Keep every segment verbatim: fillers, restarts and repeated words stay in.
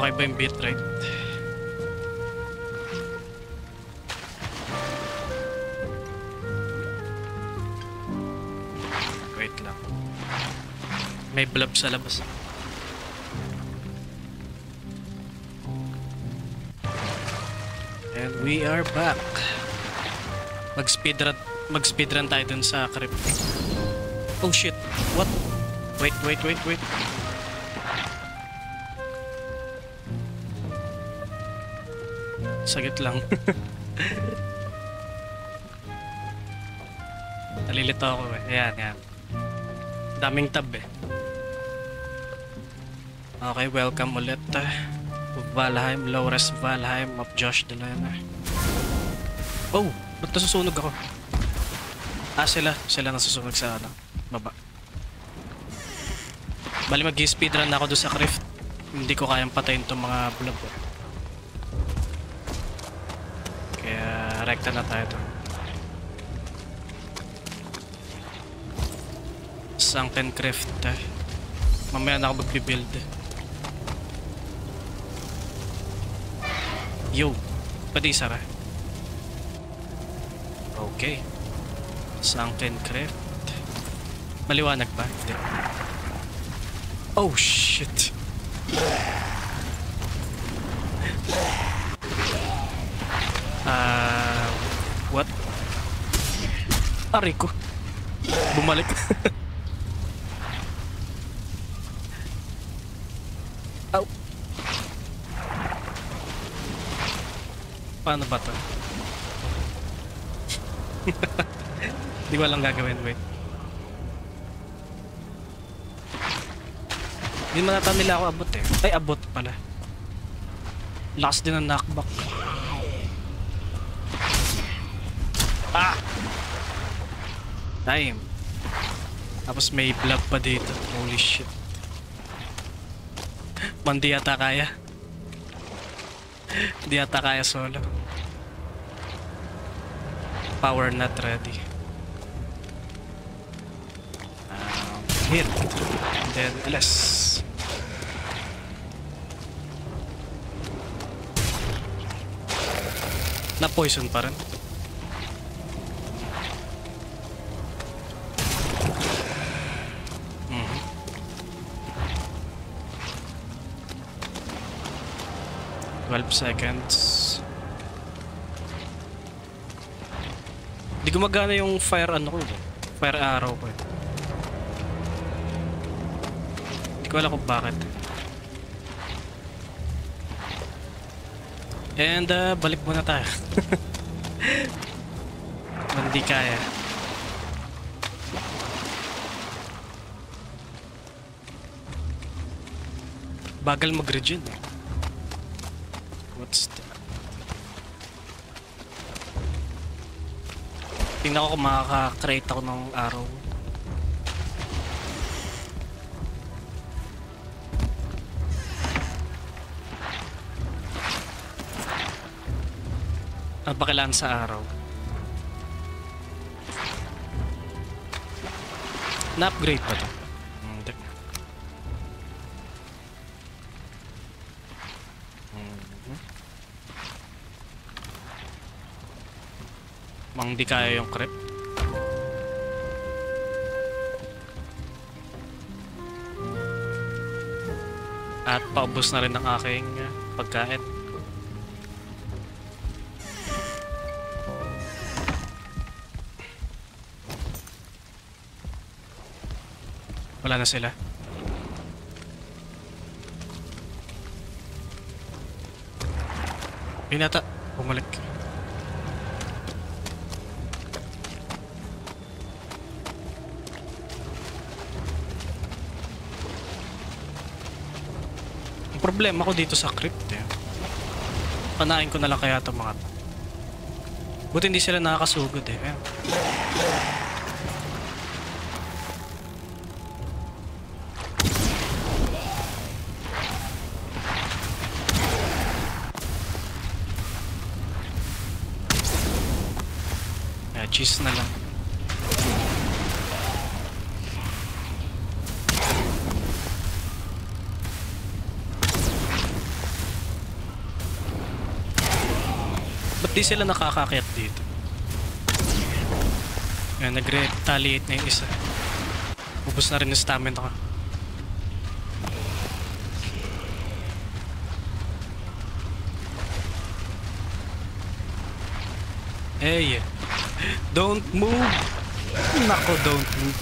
Okay ba yung bitrate? Wait lang. May blob sa labas. And we are back. Mag-speedrun mag-speedrun tayo dun sa crypt. Oh shit. What? Wait, wait, wait, wait. Sagit lang. Nalilito ako eh. Ayan, ayan. Daming tab eh. Okay, welcome ulit. Uh, Valheim, Low-Res Valheim of Josh Delena. Oh! Ba't nasusunog ako? Ah, sila. Sila nasusunog sa ano, baba. Bali mag-speedrun na ako doon sa crypt. Hindi ko kayang patayin itong mga blob eh. Kaya rekta na tayo doon. Sunken Crypt eh. Mamaya na ako magbibuild eh. Yo, pwede isara. Okay. Sunken Crypt. Maliwanag ba? Hindi. Oh shit. Ah, uh, what? Aray ko. Bumalik. Ow. Paano ba to? Hindi ko alam gagawin, wait. Hindi man nata nila ako abot eh. Ay, abot pala. Lakas din ang knockback. Ah! Time. Tapos may blob pa dito. Holy shit. Mandi yata kaya. Hindi yata kaya solo. Power not ready. Um, hit. And then less. Na poison pa rin. Mm-hmm. twelve seconds. Di gumagana yung fire ano ko eh. Fire arrow ko eh. Di ko alam kung bakit. And uh, balik muna tayo. Hindi kaya. Bagal mag-regen eh. What's that? Tingnan ko kung makaka-create ako ng arrow. Ano ba kailangan sa araw? Na-upgrade pa to? Hindi. Mm-hmm. Mang di kaya yung crypt. At paubos na rin ang aking pagkain. Wala na sila. Pinata. Bumalik. Ang problema ko dito sa crypt eh. Panain ko na lang kaya itong mga. Buti hindi sila nakakasugod eh. Ayan. Cheese na lang. Ba't di sila nakakakyat dito? Ayan, nag-retaliate na yung isa. Ubus na rin yung stamina ka. Hey, don't move. Nako, don't move.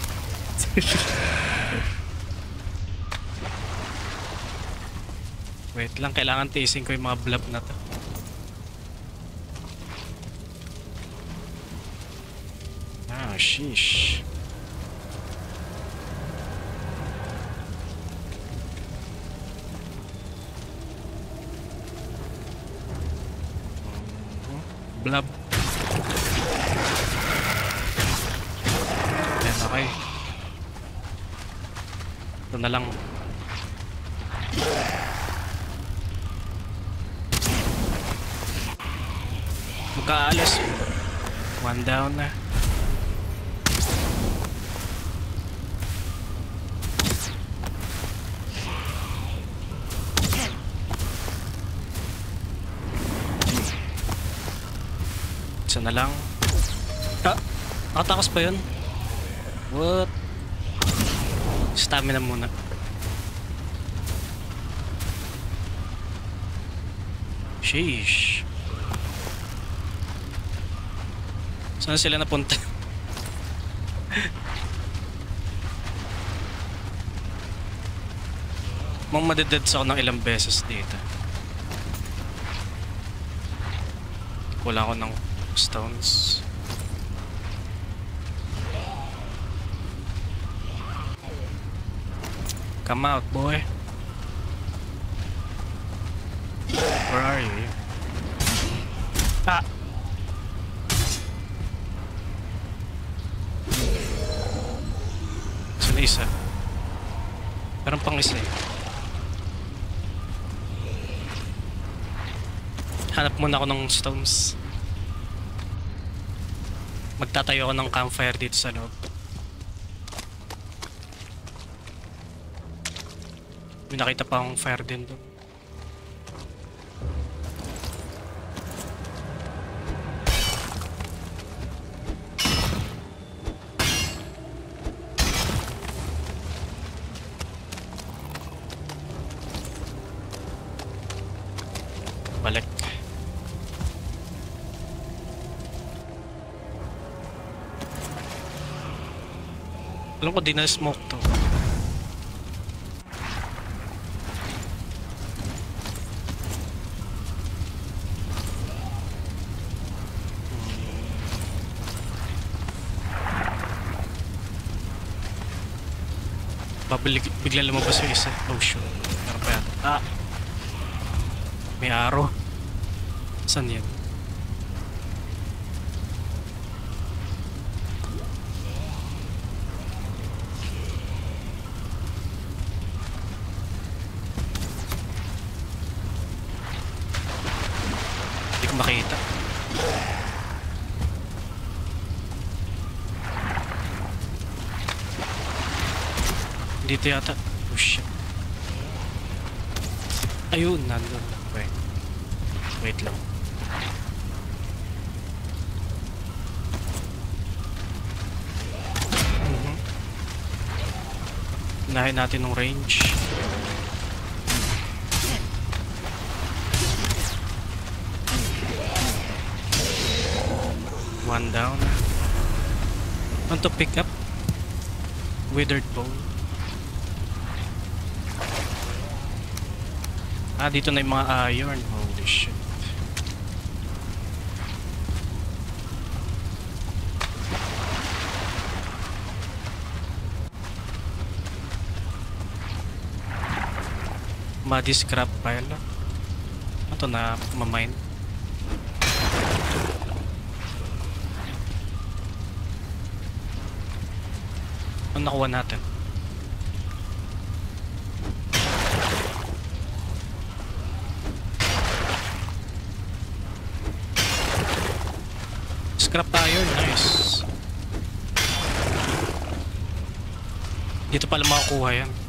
Wait lang, kailangan tiisin ko yung mga blob na to. Ah, sheesh. Blob. Yan, okay. Ito na lang. Magkaalis. One down na. Isa na lang. Ah! Nakatakas pa yun? What? Stamina muna. Sheesh. Saan sila napunta? Mang madededs ako ng ilang beses dito. Wala ako ng stones. Come out, boy. Where are you? Ah! Saan na isa? Parang pang isa eh. Hanap muna ako ng stones. Magtatayo ako ng campfire dito sa loob. May nakita pa akong fire din doon. Balik. Alam ko di na smoke to. Babalik, biglang lumabas yung isa. Oh shoot. Meron pa yata. Ah! May arrow. Saan yan? Hindi ko makita. Dito yata. Oh shit. Ayun, nandun. Wait. Wait lang. Mm-hmm. Unahin natin ng range. One down. Want to pick up withered bone. Ah, dito na yung mga iron. Holy shit. Muddy scrap pile. Ito na mamine. Ano nakuha natin? Scrap iron, nice. Dito pala makukuha yan.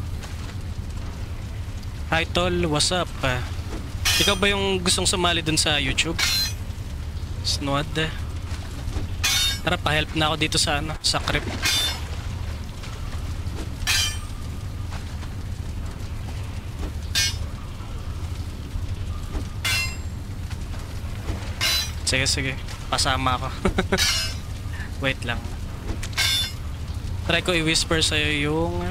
Hi tol, what's up? Uh, ikaw ba yung gustong sumali dun sa YouTube? Snod. Tara, pa-help na ako dito sa ano, sa crypt. Sige, sige. Pasama ako. Wait lang. Try ko i-whisper sa'yo yung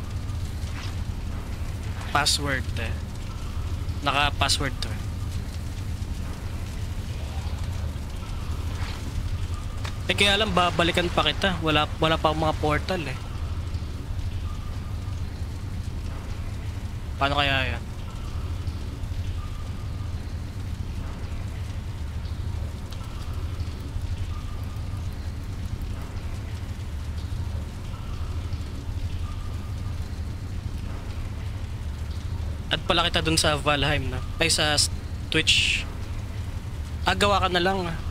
password eh. Naka-password to eh. Eh kaya lang babalikan pa kita. Wala, wala pa akong mga portal eh. Paano kaya yan? At pala kita dun sa Valheim na. Ay sa Twitch. Ah, gawa ka na lang ah.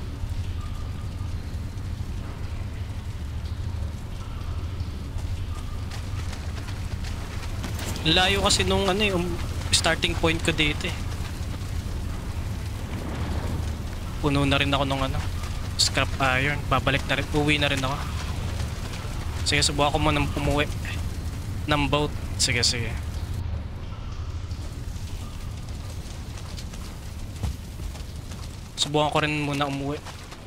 Layo kasi nung ano eh, um, starting point ko dito eh. Puno na rin ako nung ano, scrap iron. Babalik na rin, uwi na rin ako. Sige, subukan ko mo nang umuwi ng boat. Sige, sige. Subukan ko rin muna umuwi.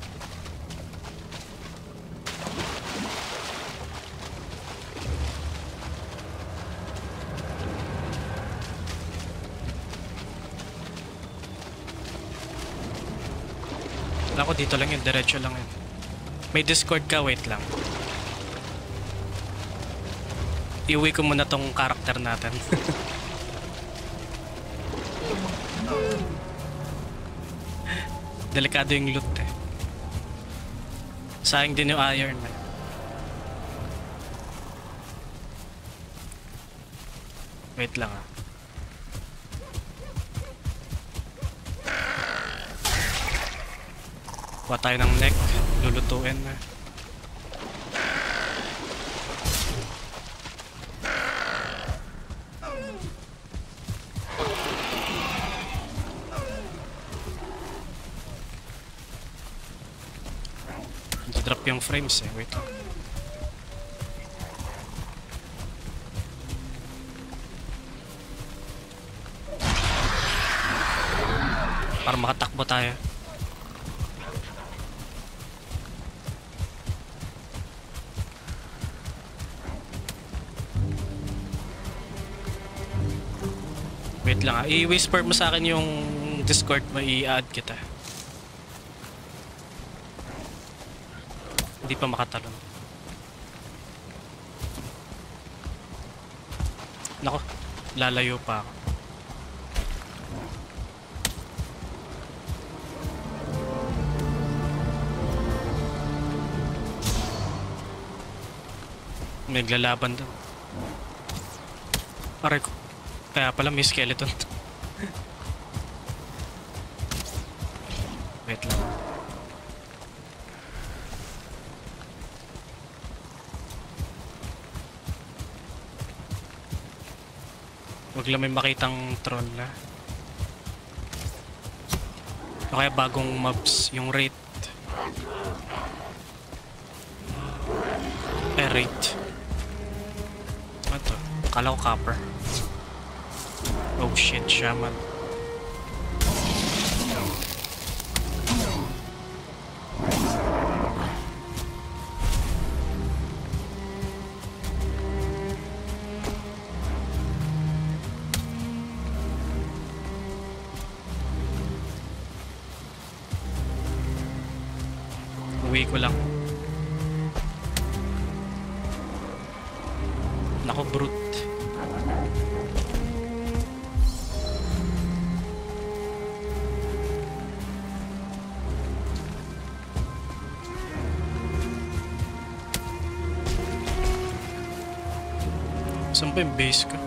Wala ko, dito lang yun, diretso lang yun. May Discord ka, wait lang. Iuwi ko muna tong karakter natin. Delikado yung loot eh. Sayang din yung iron eh. Wait lang ah. Kuha tayo ng neck. Lulutuin na. Drop yung frames eh. Wait lang. Para makatakbo tayo. Wait lang ah. I-whisper mo sa akin yung Discord mo, i-add kita. Hindi pa makatalon. Nako, lalayo pa ako. May naglalaban doon. Aray ko. Kaya pala may skeleton. Wait lang. Huwag lang may makitang troll na. O kaya bagong mobs, yung rate. Eh, rate. Ano to? Akala ko copper. Oh shit, shaman. Uwi ko lang. Nako, brute. Saan pa yung base ko?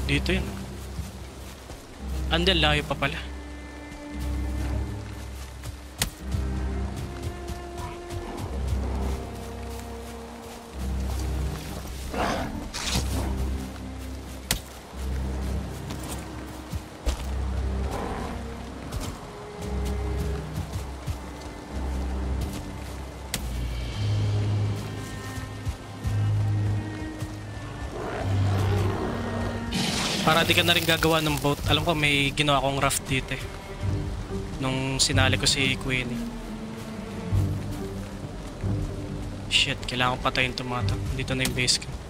Dito yun. Andyan, layo pa pala. Para di ka na rin gagawa ng boat. Alam ko may ginawa akong raft dito eh. Nung sinali ko si Queenie. Shit, kailangan ko patayin itong mga to. Dito na yung base ko.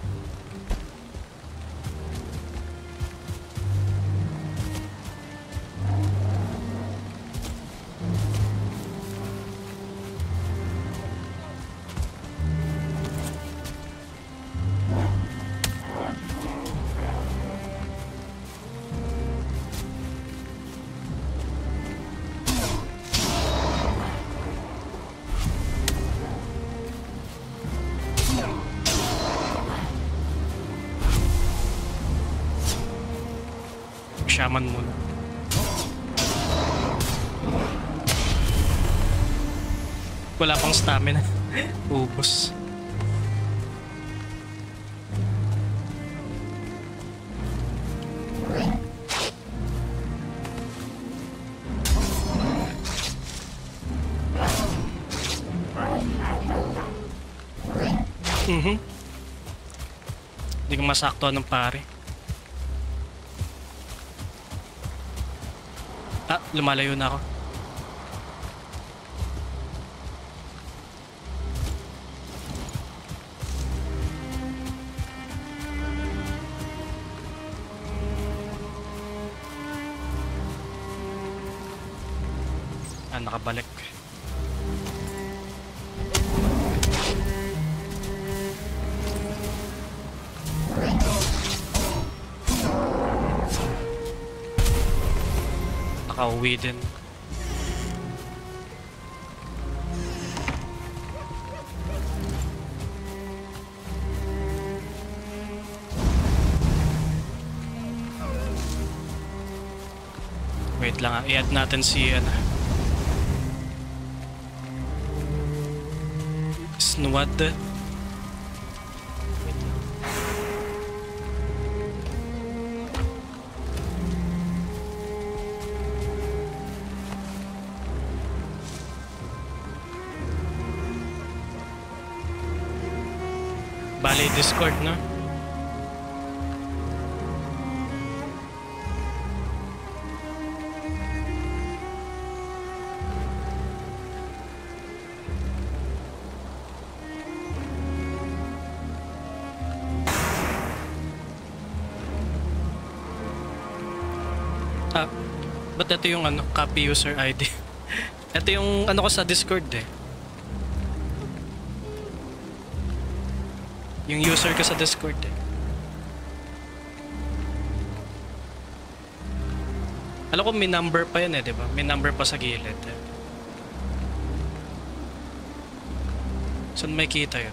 Shaman muna. Wala pang stamina. Ubos. Mhm. Hindi ko masakto ng pare. Ah, lumalayo na ako. Ah, nakabalik. Nakauwi din. Wait lang ah, i-add natin si ano. Snwad. Bali Discord, no? Ah, ba't ito yung ano, copy user I D? Ito yung ano ko sa Discord eh. Yung user ko sa Discord eh. Alam ko may number pa yun eh, di ba? May number pa sa gilid eh. Saan may kita yun?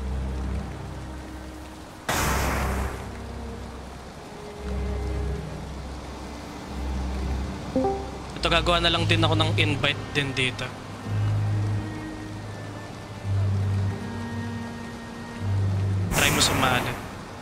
Ito gagawa na lang din ako ng invite din dito. Try mo sumali.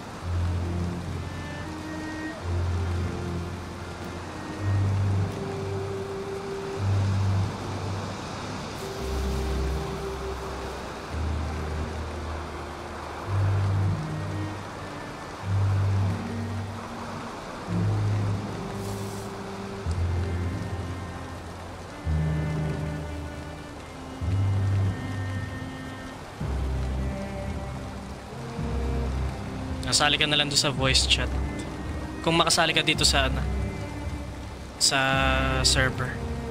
Nasali ka na lang doon sa voice chat. Kung makasali ka dito sa ano, sa server.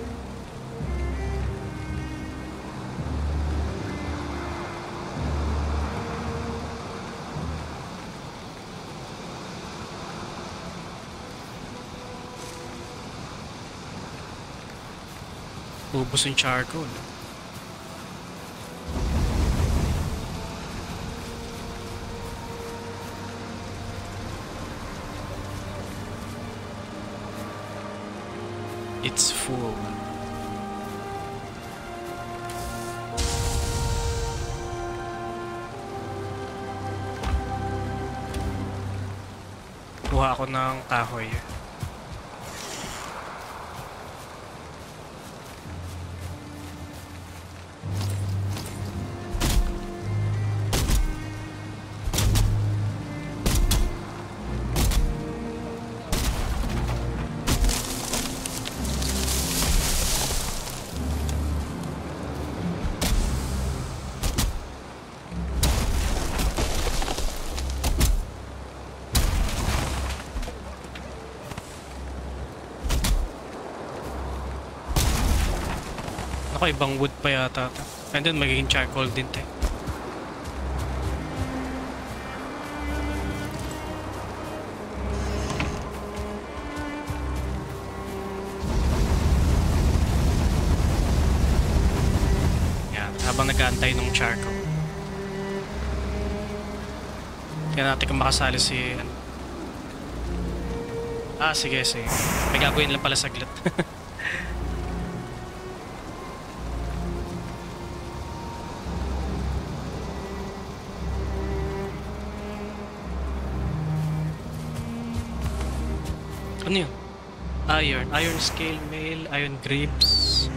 Ubus yung charcoal. It's full. Kuha ako ng kahoy. Ako, ibang wood pa yata. And then magiging charcoal din te. Yan, habang nag-aantay ng charcoal. Kaya natin kung makasali si... Ano. Ah, sige, sige. May gagawin lang pala saglit. Ano yun? Iron. Iron scale mail. Iron grips.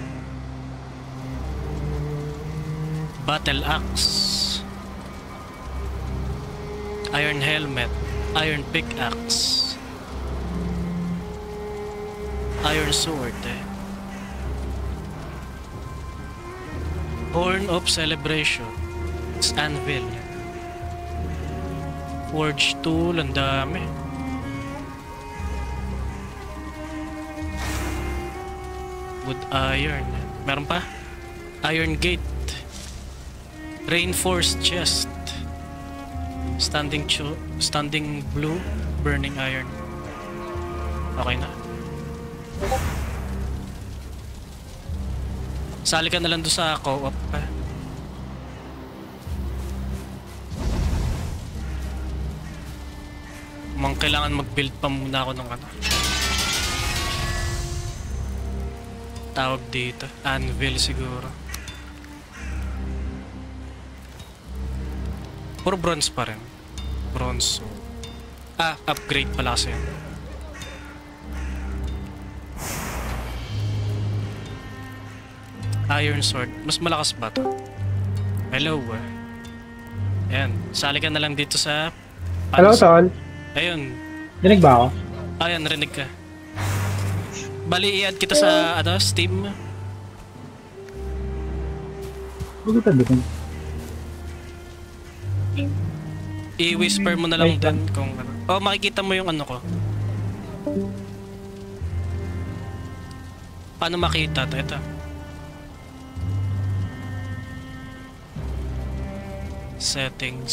Battle axe. Iron helmet. Iron pickaxe. Iron sword eh. Horn of celebration. It's anvil. Forge tool. Ang dami. Wood iron. Meron pa? Iron gate. Reinforced chest. Standing cho standing blue. Burning iron. Okay na. Sali ka na lang doon sa co-op pa. Mang kailangan mag-build pa muna ako ng ano. Tawag dito. Anvil siguro. Puro bronze pa rin. Bronze. Ah, upgrade pala kasi. Iron sword. Mas malakas ba to? Hello. Ayan. Sali ka na lang dito sa... Hello, Tol. Ayun. Dinig ba ako? Ayan, narinig ka. Bali, i-add kita sa ano, Steam. Huwag ito dito. I-whisper mo na lang din kung ano. Oh, makikita mo yung ano ko. Paano makita? Ito. Settings.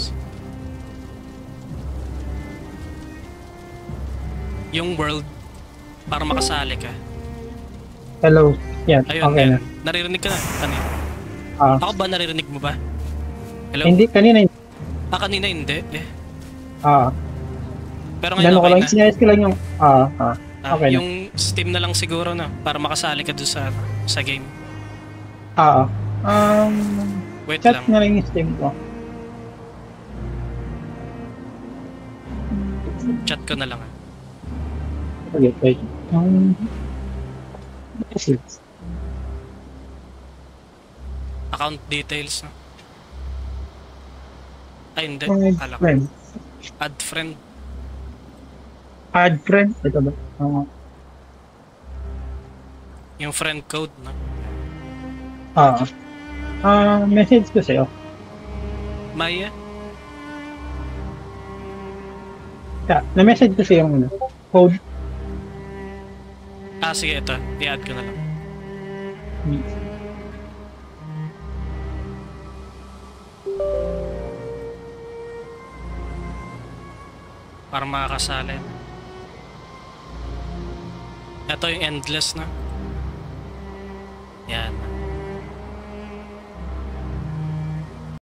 Yung world. Para makasali ka. Hello. Yan, Ayun, okay ayun. na. Naririnig ka na? Kanina. Ah, Ako ba naririnig mo ba? Hello? hindi, kanina hindi. Ah, kanina hindi. Eh. Ah, Pero ngayon Gano'n ko okay lang, na. sinayos ko lang yung, ah, ah, Ah, okay na. yung Steam na lang siguro na. Para makasali ka doon sa, sa game. Ah, ah. um, Wait chat lang. na lang yung Steam ko. Chat ko na lang. ah. Okay, wait. Um, Account details. No? Ay, hindi. add Alam. friend. Add friend. Add friend. Ito ba? Uh, Yung friend code, no? ah, ah, message ko sa'yo. Maya? Yeah, na-message ko sa'yo yung ano, code. Ah, sige, ito. I-add ko na lang. Hmm. Para makakasali. Ito yung endless na. Yan.